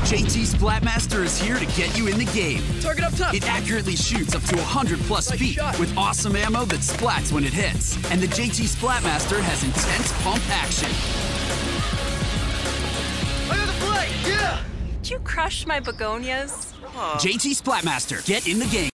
JT SplatMaster is here to get you in the game. Target up top. It accurately shoots up to 100+ feet with awesome ammo that splats when it hits. And the JT SplatMaster has intense pump action. I got the flag! Yeah! Did you crush my begonias? JT SplatMaster, get in the game.